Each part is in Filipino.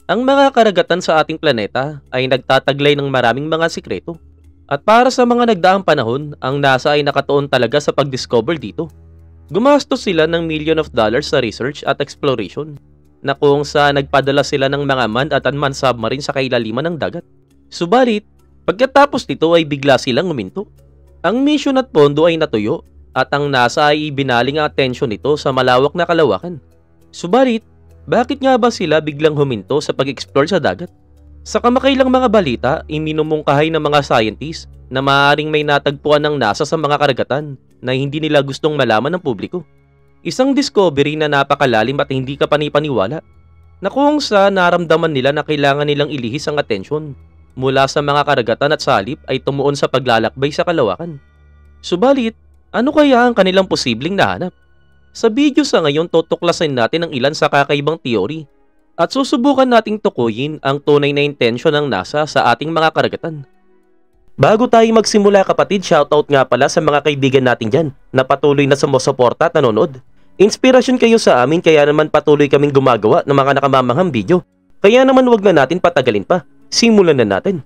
Ang mga karagatan sa ating planeta ay nagtataglay ng maraming mga sikreto. At para sa mga nagdaang panahon, ang NASA ay nakatuon talaga sa pag-discover dito. Gumastos sila ng million of dollars sa research at exploration, na kung saan nagpadala sila ng mga manned at unmanned submarine sa kailaliman ng dagat. Subalit, pagkatapos nito ay bigla silang huminto. Ang mission at pondo ay natuyo at ang NASA ay ibinaling ang atensyon nito sa malawak na kalawakan. Subalit, bakit nga ba sila biglang huminto sa pag-explore sa dagat? Sa kamakailang mga balita, iminumungkahay ng mga scientists na maaaring may natagpuan ng NASA sa mga karagatan na hindi nila gustong malaman ng publiko. Isang discovery na napakalalim at hindi ka panipaniwala, na kung saan naramdaman nila na kailangan nilang ilihis ang atensyon mula sa mga karagatan at salip ay tumuon sa paglalakbay sa kalawakan. Subalit, ano kaya ang kanilang posibleng nahanap? Sa video sa ngayon, tutuklasin natin ang ilan sa kakaibang teori at susubukan nating tukuyin ang tunay na intensyon ng NASA sa ating mga karagatan. Bago tayo magsimula kapatid, shoutout nga pala sa mga kaibigan natin dyan na patuloy na sumusuporta at nanonood. Inspirasyon kayo sa amin kaya naman patuloy kaming gumagawa ng mga nakamamanghang video. Kaya naman wag na natin patagalin pa. Simulan na natin.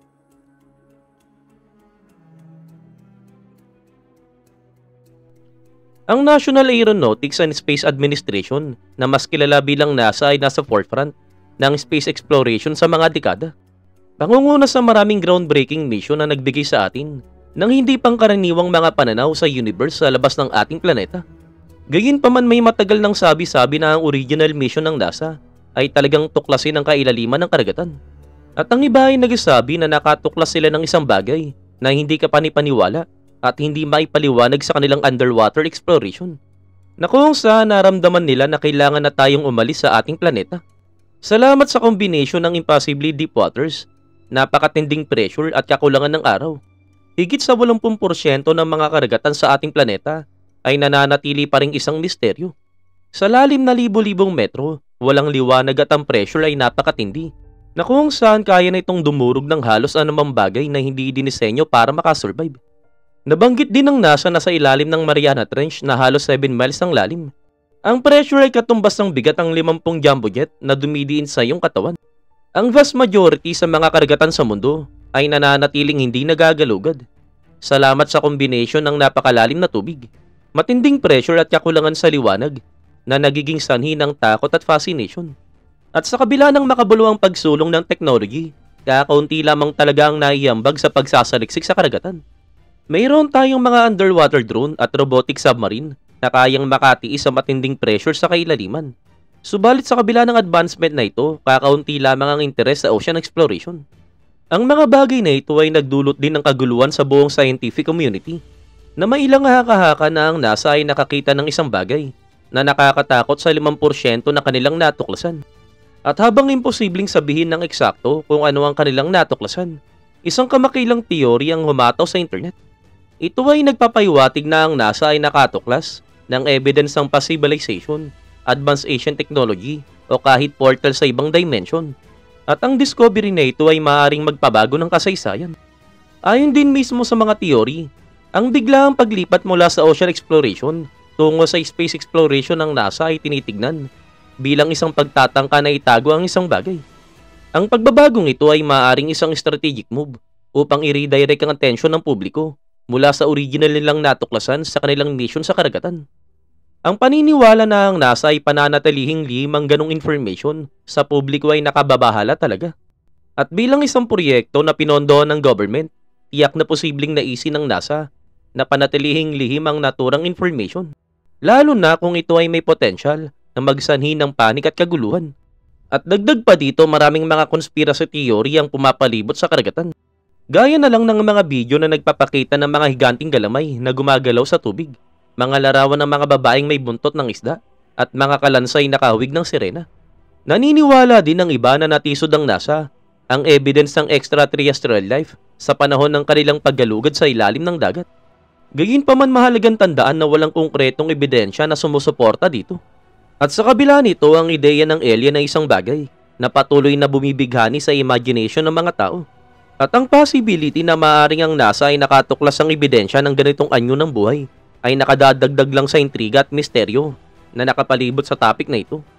Ang National Aeronautics and Space Administration na mas kilala bilang NASA ay nasa forefront ng space exploration sa mga dekada. Pangunguna sa maraming groundbreaking mission na nagbigay sa atin ng hindi pangkaraniwang mga pananaw sa universe sa labas ng ating planeta. Gayunpaman may matagal nang sabi-sabi na ang original mission ng NASA ay talagang tuklasin ang kailaliman ng karagatan. At ang iba ay nagsasabi na nakatuklas sila ng isang bagay na hindi ka panipaniwala at hindi maipaliwanag sa kanilang underwater exploration, na kung saan naramdaman nila na kailangan na tayong umalis sa ating planeta. Salamat sa kombinasyon ng impossibly deep waters, napakatinding pressure at kakulangan ng araw, higit sa 80% ng mga karagatan sa ating planeta ay nananatili pa ring isang misteryo. Sa lalim na libo-libong metro, walang liwanag at ang pressure ay napakatindi, na kung saan kaya na itong dumurog ng halos anumang bagay na hindi dinisenyo para makasurvive. Nabanggit din ng NASA na sa ilalim ng Mariana Trench na halos 7 miles ang lalim. Ang pressure ay katumbas ng bigat ng 50 jumbo jet na dumidiin sa iyong katawan. Ang vast majority sa mga karagatan sa mundo ay nananatiling hindi nagagalugad. Salamat sa kombinasyon ng napakalalim na tubig, matinding pressure at kakulangan sa liwanag na nagiging sanhi ng takot at fascination. At sa kabila ng makabuluhang pagsulong ng technology, kakaunti lamang talaga ang naiambag sa pagsasaliksik sa karagatan. Mayroon tayong mga underwater drone at robotic submarine na kayang makatiis sa matinding pressure sa kailaliman. Subalit sa kabila ng advancement na ito, kakaunti lamang ang interes sa ocean exploration. Ang mga bagay na ito ay nagdulot din ng kaguluhan sa buong scientific community, na mailang haka-haka na ang NASA ay nakakita ng isang bagay na nakakatakot sa 5% na kanilang natuklasan. At habang imposibleng sabihin ng eksakto kung ano ang kanilang natuklasan, isang kamakilang teorya ang humataw sa internet. Ito ay nagpapaiwatig na ang NASA ay nakatuklas ng evidence ng possibilization, advanced ancient technology o kahit portal sa ibang dimension. At ang discovery na ito ay maaaring magpabago ng kasaysayan. Ayon din mismo sa mga teori, ang biglaang paglipat mula sa ocean exploration tungo sa space exploration ng NASA ay tinitignan bilang isang pagtatangka na itago ang isang bagay. Ang pagbabagong ito ay maaaring isang strategic move upang i-redirect ang atensyon ng publiko mula sa original nilang natuklasan sa kanilang mission sa karagatan. Ang paniniwala na ang NASA ay pananatilihing lihim ang ganong information sa publiko ay nakababahala talaga. At bilang isang proyekto na pinondohan ng government, tiyak na posibleng naisin ng NASA na panatilihing lihim ang naturang information. Lalo na kung ito ay may potensyal na magsanhi ng panik at kaguluhan. At dagdag pa dito, maraming mga conspiracy theory ang pumapalibot sa karagatan. Gaya na lang ng mga video na nagpapakita ng mga higanting galamay na gumagalaw sa tubig, mga larawan ng mga babaeng may buntot ng isda, at mga kalansay na kahawig ng sirena. Naniniwala din ng iba na natisod ng NASA ang evidence ng extraterrestrial life sa panahon ng kanilang paggalugad sa ilalim ng dagat. Gayunpaman mahalagang tandaan na walang konkretong ebidensya na sumusuporta dito. At sa kabila nito, ang ideya ng alien ay isang bagay na patuloy na bumibighani sa imagination ng mga tao. At ang possibility na maaaring ang NASA ay nakatuklas ang ebidensya ng ganitong anyo ng buhay ay nakadadagdag lang sa intriga at misteryo na nakapalibot sa topic na ito.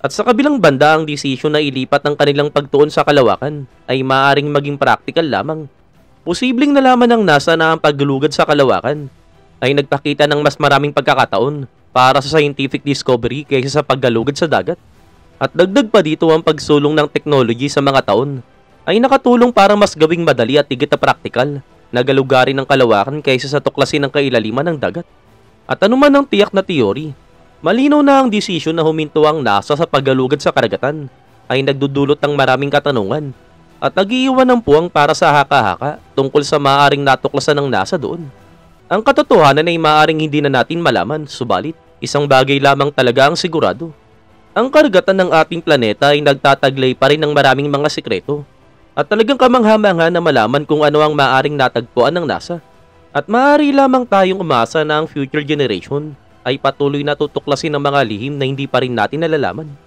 At sa kabilang banda, ang desisyon na ilipat ang kanilang pagtuon sa kalawakan ay maaaring maging practical lamang. Posibleng nalaman ng NASA na ang paglulugad sa kalawakan ay nagpakita ng mas maraming pagkakataon para sa scientific discovery kaysa sa paggalugad sa dagat. At dagdag pa dito ang pagsulong ng technology sa mga taon ay nakatulong para mas gawing madali at higit na practical na galugarin ng kalawakan kaysa sa tuklasin ng kailaliman ng dagat. At anuman ang tiyak na teori, malinaw na ang desisyon na huminto ang NASA sa paggalugad sa karagatan ay nagdudulot ng maraming katanungan at nag-iiwan ng puwang para sa haka-haka tungkol sa maaaring natuklasan ng NASA doon. Ang katotohanan ay maaaring hindi na natin malaman, subalit isang bagay lamang talaga ang sigurado. Ang karagatan ng ating planeta ay nagtataglay pa rin ng maraming mga sikreto at talagang kamangha-mangha na malaman kung ano ang maaaring natagpuan ng NASA. At maaari lamang tayong umasa na ang future generation ay patuloy na tutuklasin ng mga lihim na hindi pa rin natin nalalaman.